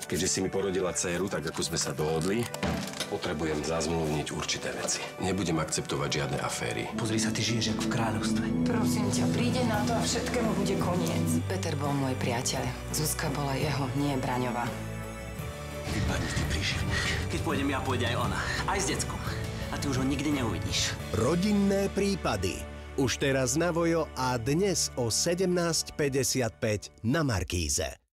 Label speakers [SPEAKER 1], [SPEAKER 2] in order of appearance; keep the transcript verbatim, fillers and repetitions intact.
[SPEAKER 1] Keďže si mi porodila dcéru, tak ako sme sa dohodli, potrebujem zazmluvniť určité veci. Nebudem akceptovať žiadne aféry.
[SPEAKER 2] Pozri sa, ty žiješ ako v kráľovstve.
[SPEAKER 3] Prosím ťa, príde na to a všetkému bude koniec.
[SPEAKER 4] Peter bol môj priateľ. Zuzka bola jeho, nie Braňová.
[SPEAKER 2] Vypadni, ty príšerník. Keď pôjdem ja, pôjde aj ona. Aj s deckom. A ty už ho nikdy neuvidíš.
[SPEAKER 5] Rodinné prípady. Už teraz na Vojo a dnes o sedemnásť päťdesiatpäť na Markíze.